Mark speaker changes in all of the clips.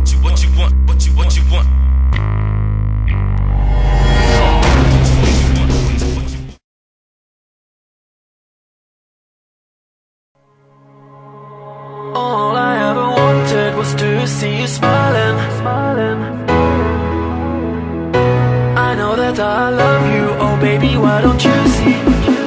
Speaker 1: All I ever wanted was to see you smiling. I know that I love you, oh baby, why don't you see?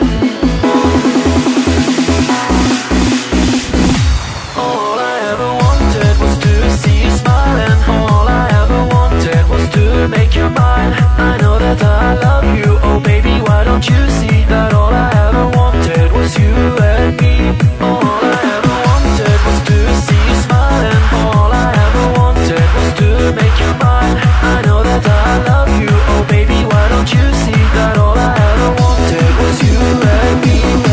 Speaker 1: All I ever wanted was to see you smiling. All I ever wanted was to make you mine. I know that I love you, oh baby, why don't you see that all I ever wanted was you and me? All I ever wanted was to see you smiling. All I ever wanted was to make you mine. I know that I love you, oh baby, why don't you see that all I ever wanted was you and me?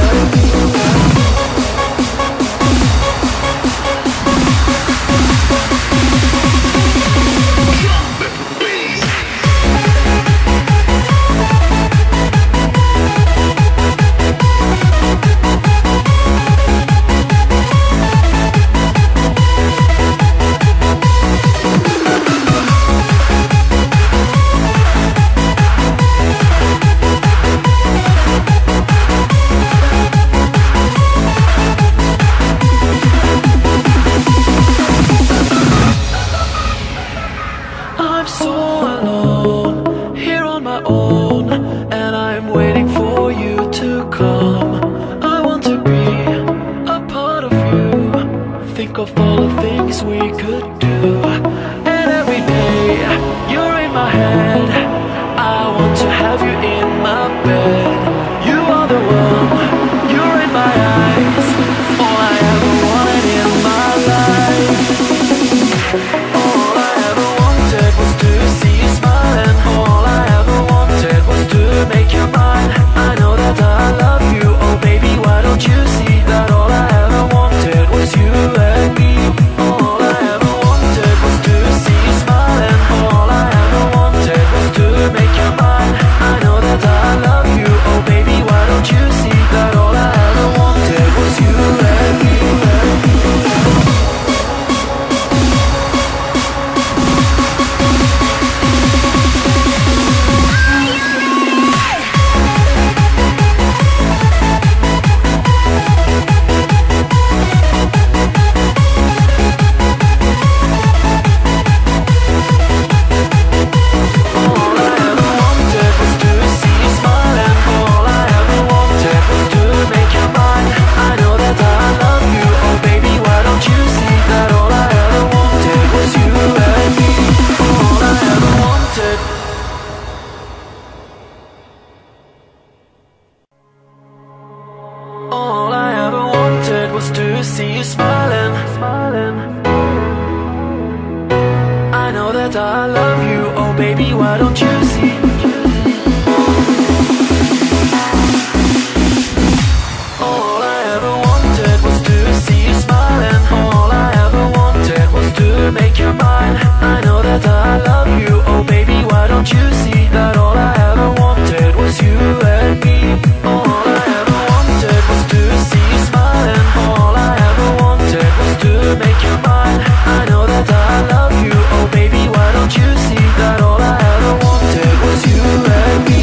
Speaker 1: I'm so alone, here on my own, and I'm waiting for you to come. I want to be a part of you, think of all the things we could do. And every day, you're in my head, I want to have you in my bed. You are the one, you're in my eyes, all I ever wanted in my life. All I ever wanted was to see you smiling. All I ever wanted was to make you mine. I know that I love you, oh baby, why don't you see that all I ever wanted was you and me? All I ever wanted was to see you smiling. All I ever wanted was to make you mine. I know that I love you, oh baby, why don't you see that all I ever wanted was you and me? All I ever wanted was to see you smiling. I know that I love you, oh baby, why don't you see? All I ever wanted was to see you smiling. All I ever wanted was to make you mine. I know that I love you, oh baby, why don't you see that all I ever wanted was you and me? All I ever wanted was to see you smiling. All I ever wanted was to make you mine. I know that I love you, oh baby, why don't you see that all I ever wanted was you and me?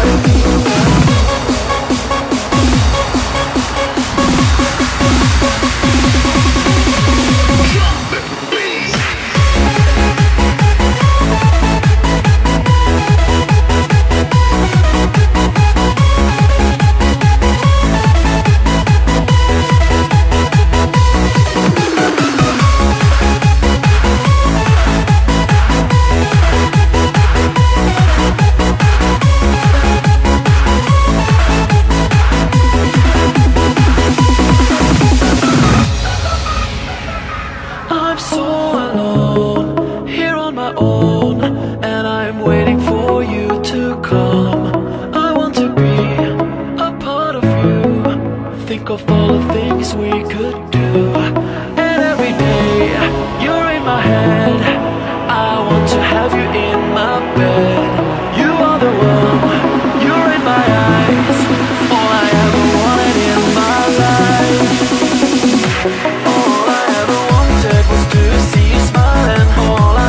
Speaker 1: I'm so alone, here on my own, and I'm waiting for you to come. I want to be a part of you, think of all the things we could do. And every day, you're in my head, I want to have you in my bed. You are the one, you're in my eyes, all I ever wanted in my life. All I ever wanted was to see you smiling. All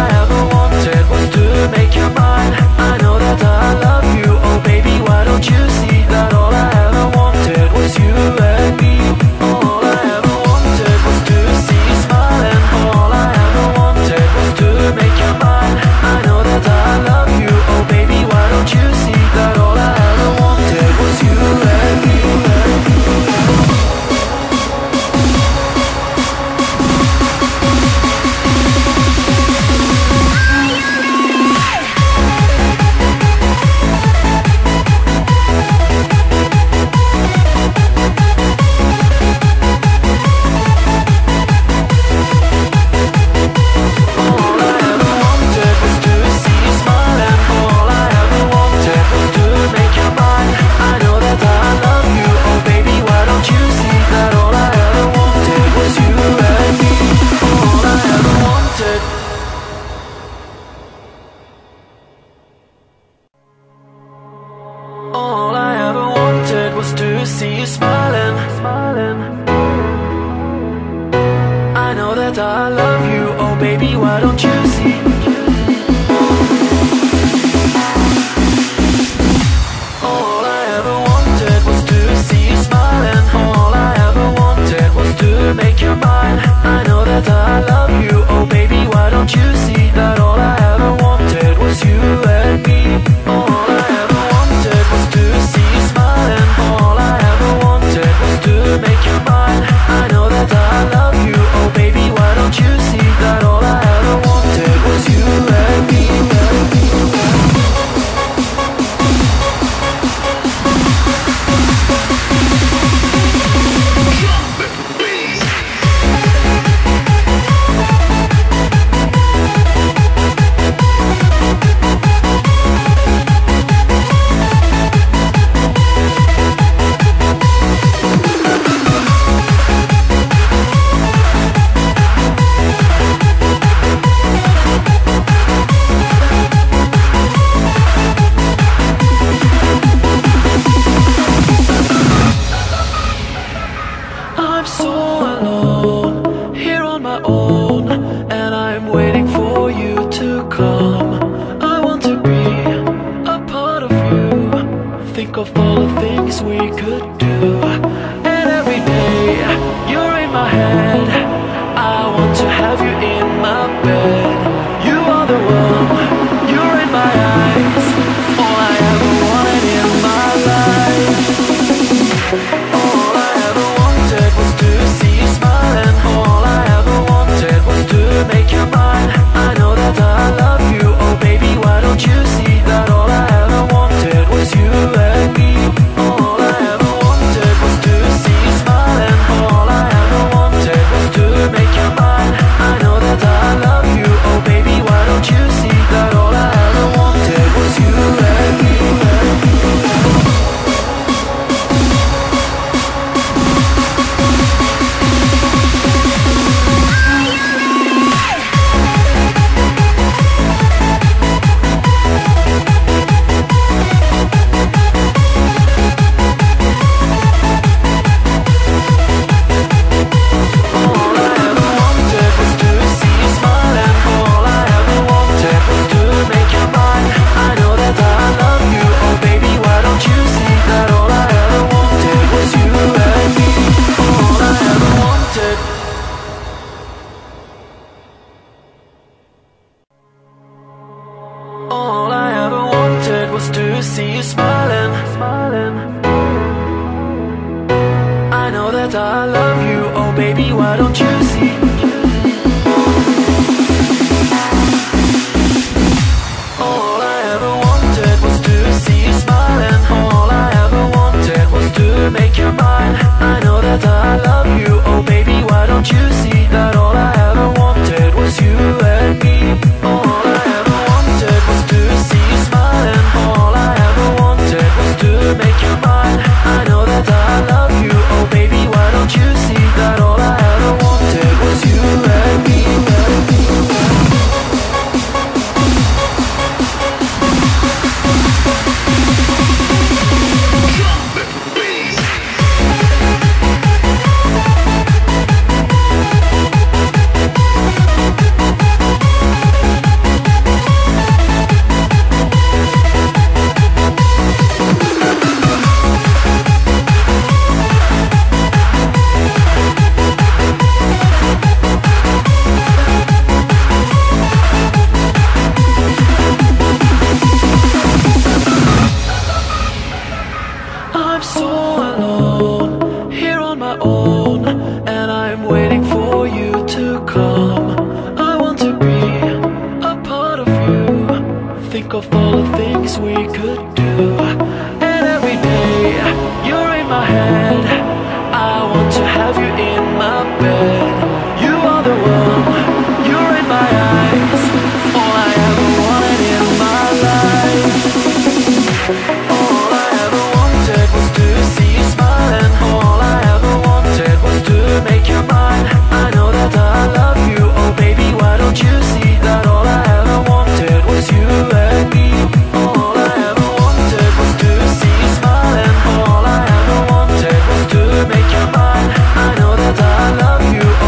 Speaker 1: I love you. Oh baby, why don't you see? All I ever wanted was to see you smile, and all I ever wanted was to make you mine. I know that I love you. Oh baby, why don't you see that all I ever wanted was you and me? All I ever wanted was to see you smile, and all I ever wanted was to make you mine. I know that I love you. Oh baby, why don't you see that all I ever wanted was you and me? I'm so alone, here on my own, and I'm waiting for you to come. I want to be a part of you. Think of all the things we could do, and every day you're in my head. I want to have you in my bed. You are the one, you're in my eyes, all I ever wanted in my life. All I ever wanted was to see you smile, and all I ever wanted was to make you mine. I know that I love you. Oh baby, why don't you see that all I ever wanted was you and me? All I ever wanted was to see you smile, and all I ever wanted was to make you mine. I know that I love you. Oh baby, why don't you see that all I ever wanted was you and me? All I ever wanted was to see you smiling. I know that I love you. Oh baby, why don't you see? All I ever wanted was to see you smiling. All I ever wanted was to make you mine. I know that I love you. Oh baby, why don't you see that all I ever wanted was you and me? All I ever wanted was to see you smile, and all I ever wanted was to make you mine. I know that I love you. Oh baby, why don't you see that all I ever wanted was you and me? I'm so alone, here on my own, and I'm waiting for you to come. I want to be a part of you. Think of all the things we could do, and every day you're in my head. I want to have you in my bed. You are the one, you're in my eyes, all I ever wanted in my life. All I ever wanted was to see you smile, and all I ever wanted was to make you mine. I know that I love you. Oh baby, why don't you see that all I ever wanted was you and me? All I ever wanted was to see you smile, and all I ever wanted was to make you mine. I know that I love you.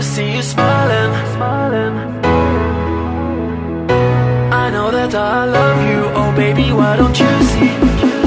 Speaker 1: see you smiling. I know that I love you, oh baby, why don't you see?